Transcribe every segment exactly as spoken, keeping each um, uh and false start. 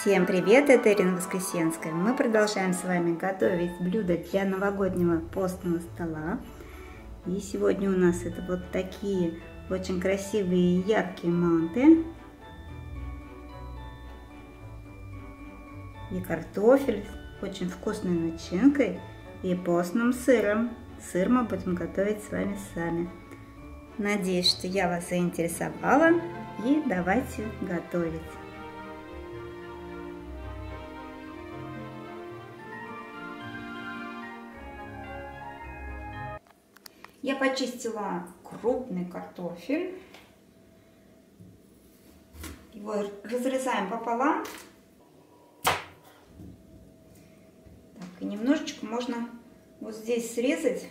Всем привет, это Ирина Воскресенская. Мы продолжаем с вами готовить блюда для новогоднего постного стола. И сегодня у нас это вот такие очень красивые и яркие манты. И картофель с очень вкусной начинкой и постным сыром. Сыр мы будем готовить с вами сами. Надеюсь, что я вас заинтересовала. И давайте готовить. Я почистила крупный картофель. Его разрезаем пополам. Так, и немножечко можно вот здесь срезать.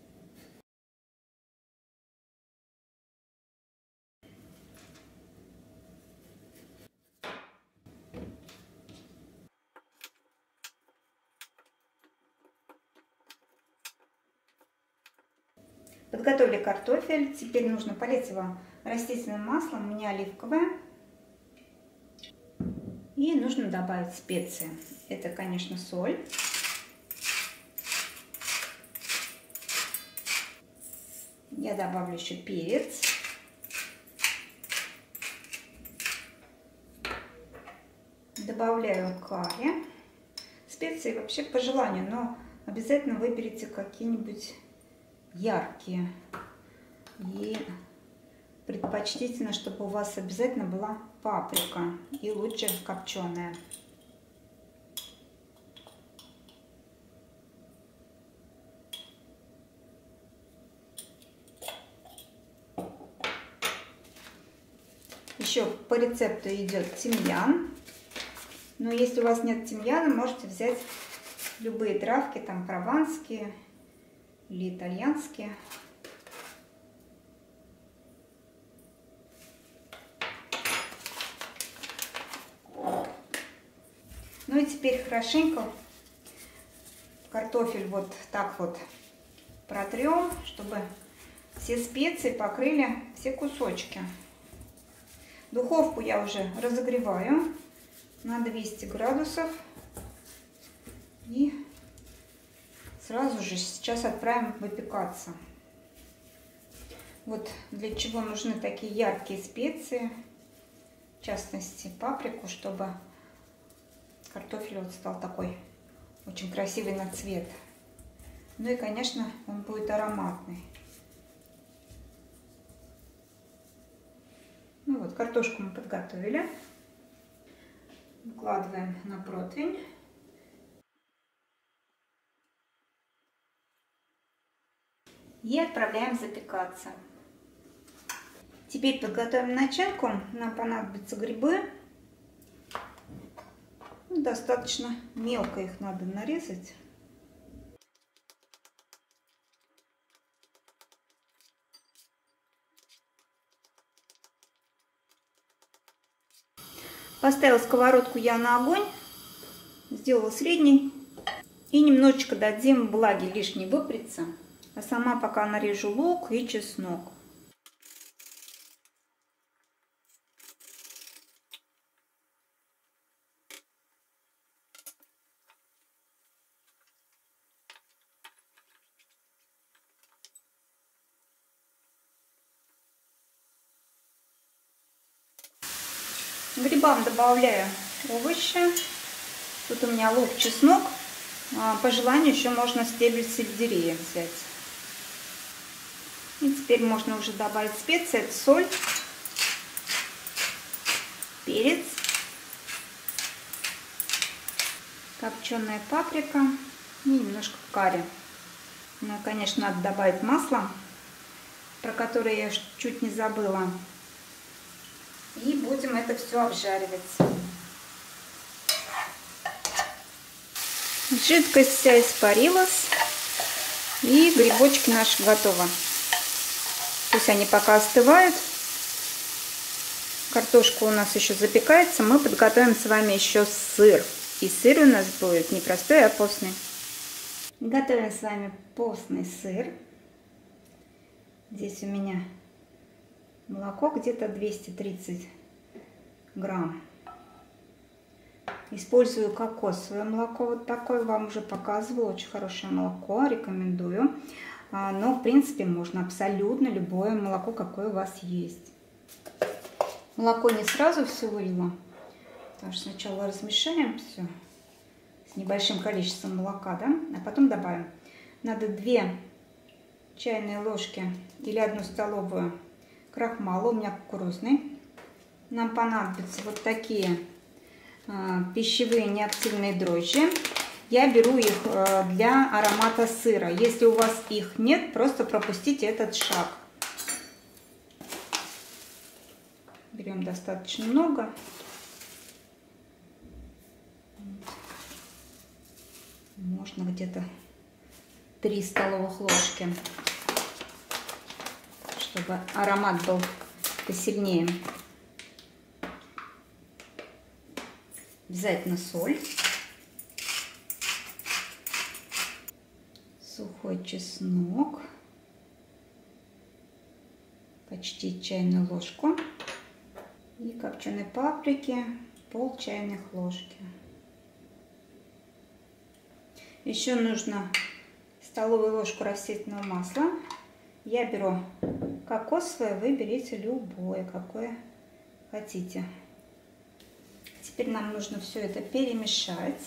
Подготовили картофель. Теперь нужно полить его растительным маслом. У меня оливковое. И нужно добавить специи. Это, конечно, соль. Я добавлю еще перец. Добавляю карри. Специи вообще по желанию, но обязательно выберите какие-нибудь яркие. И предпочтительно, чтобы у вас обязательно была паприка. И лучше копченая. Еще по рецепту идет тимьян. Но если у вас нет тимьяна, можете взять любые травки, там прованские или итальянские. Ну и теперь хорошенько картофель вот так вот протрем, чтобы все специи покрыли все кусочки. Духовку я уже разогреваю на двести градусов. И сразу же сейчас отправим выпекаться. Вот для чего нужны такие яркие специи, в частности паприку, чтобы картофель вот стал такой очень красивый на цвет. Ну и, конечно, он будет ароматный. Ну вот, картошку мы подготовили. Выкладываем на противень. И отправляем запекаться. Теперь подготовим начинку. Нам понадобятся грибы. Достаточно мелко их надо нарезать. Поставила сковородку я на огонь. Сделала средний. И немножечко дадим влаги лишней выпариться. А сама пока нарежу лук и чеснок. Грибам добавляю овощи. Тут у меня лук, чеснок. По желанию еще можно стебель сельдерея взять. И теперь можно уже добавить специи. Это соль, перец, копченая паприка и немножко карри. Ну, конечно, надо добавить масло, про которое я чуть не забыла. И будем это все обжаривать. Жидкость вся испарилась. И грибочки наши готовы. Пусть они пока остывают. Картошка у нас еще запекается. Мы подготовим с вами еще сыр. И сыр у нас будет не простой, а постный. Готовим с вами постный сыр. Здесь у меня молоко где-то двести тридцать грамм. Использую кокосовое молоко, вот такое вам уже показываю, очень хорошее молоко, рекомендую. Но в принципе можно абсолютно любое молоко, какое у вас есть. Молоко не сразу все вылила, потому что сначала размешаем все с небольшим количеством молока, да, а потом добавим. Надо две чайные ложки или одну столовую крахмала, у меня кукурузный. Нам понадобятся вот такие а, пищевые неактивные дрожжи. Я беру их а, для аромата сыра. Если у вас их нет, просто пропустите этот шаг. Берем достаточно много. Можно где-то три столовых ложки, чтобы аромат был посильнее. Обязательно соль, сухой чеснок, почти чайную ложку, и копченой паприки пол чайных ложки. Еще нужно столовую ложку растительного масла. Я беру кокосовое, вы берите любое, какое хотите. Теперь нам нужно все это перемешать.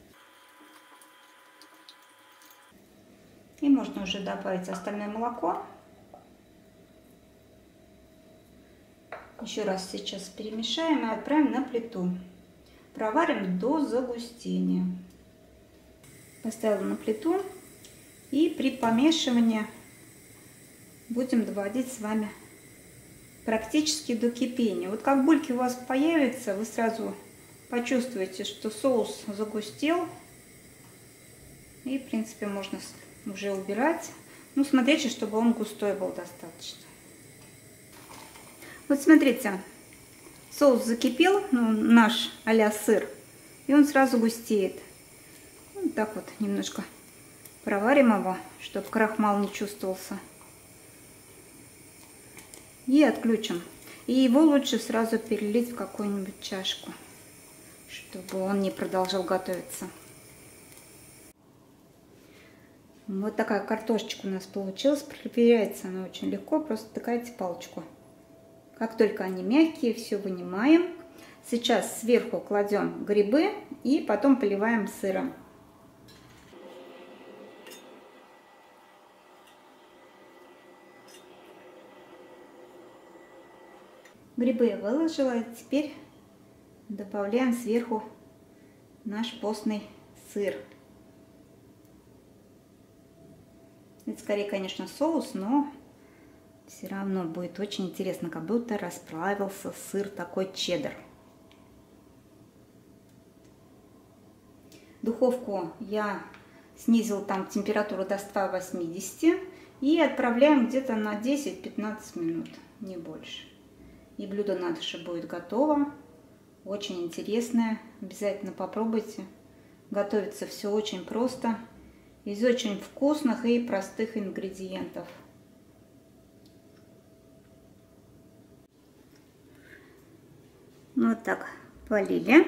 И можно уже добавить остальное молоко. Еще раз сейчас перемешаем и отправим на плиту. Проварим до загустения. Поставила на плиту. И при помешивании будем доводить с вами практически до кипения. Вот как бульки у вас появятся, вы сразу почувствуете, что соус загустел. И, в принципе, можно уже убирать. Ну, смотрите, чтобы он густой был достаточно. Вот смотрите, соус закипел, ну, наш а-ля сыр, и он сразу густеет. Вот так вот немножко проварим его, чтобы крахмал не чувствовался. И отключим. И его лучше сразу перелить в какую-нибудь чашку, чтобы он не продолжал готовиться. Вот такая картошечка у нас получилась. Проверяется она очень легко. Просто тыкаете палочку. Как только они мягкие, все вынимаем. Сейчас сверху кладем грибы и потом поливаем сыром. Грибы я выложила. Теперь добавляем сверху наш постный сыр. Это скорее, конечно, соус, но все равно будет очень интересно, как будто расплавился сыр такой чеддер. Духовку я снизила там температуру до ста восьмидесяти и отправляем где-то на десять-пятнадцать минут, не больше. И блюдо на душе будет готово. Очень интересное. Обязательно попробуйте. Готовится все очень просто. Из очень вкусных и простых ингредиентов. Вот так полили.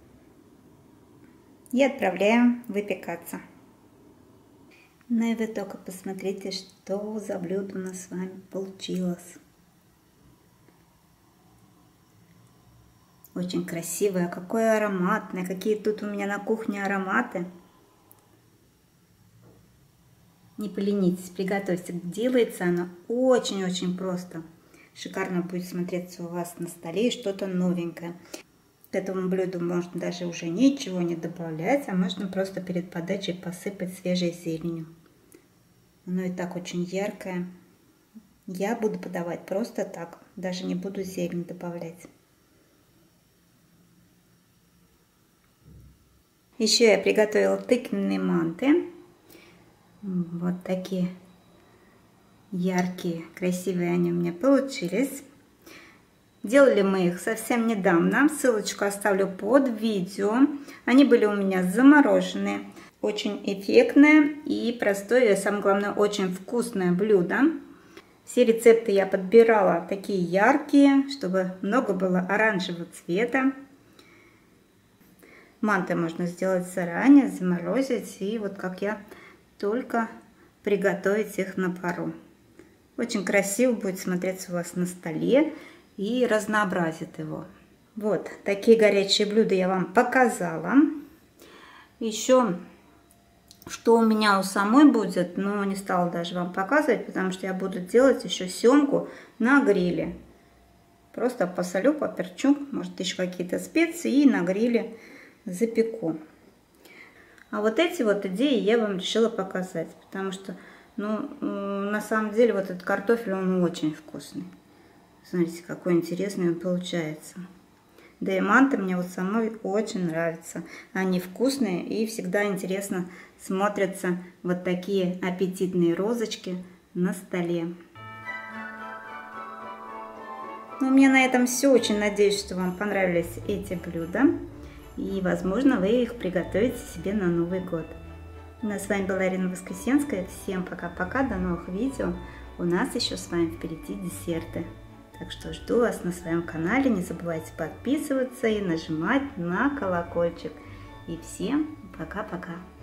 И отправляем выпекаться. Ну и вы только посмотрите, что за блюдо у нас с вами получилось. Очень красивое, какое ароматное, какие тут у меня на кухне ароматы. Не поленитесь, приготовьте. Делается оно очень-очень просто. Шикарно будет смотреться у вас на столе, что-то новенькое. К этому блюду можно даже уже ничего не добавлять, а можно просто перед подачей посыпать свежей зеленью. Оно и так очень яркое. Я буду подавать просто так, даже не буду зелень добавлять. Еще я приготовила тыквенные манты. Вот такие яркие, красивые они у меня получились. Делали мы их совсем недавно. Ссылочку оставлю под видео. Они были у меня замороженные. Очень эффектное и простое, и самое главное, очень вкусное блюдо. Все рецепты я подбирала такие яркие, чтобы много было оранжевого цвета. Манты можно сделать заранее, заморозить, и вот как я, только приготовить их на пару. Очень красиво будет смотреться у вас на столе и разнообразит его. Вот, такие горячие блюда я вам показала. Еще, что у меня у самой будет, но не стала даже вам показывать, потому что я буду делать еще семгу на гриле. Просто посолю, поперчу, может еще какие-то специи, и на гриле запеку. А вот эти вот идеи я вам решила показать, потому что, ну, на самом деле, вот этот картофель, он очень вкусный. Смотрите, какой интересный он получается. Да и манты мне вот самой очень нравятся. Они вкусные и всегда интересно смотрятся вот такие аппетитные розочки на столе. Ну, у меня на этом все. Очень надеюсь, что вам понравились эти блюда. И, возможно, вы их приготовите себе на Новый год. Ну, с вами была Ирина Воскресенская. Всем пока-пока, до новых видео. У нас еще с вами впереди десерты. Так что жду вас на своем канале. Не забывайте подписываться и нажимать на колокольчик. И всем пока-пока.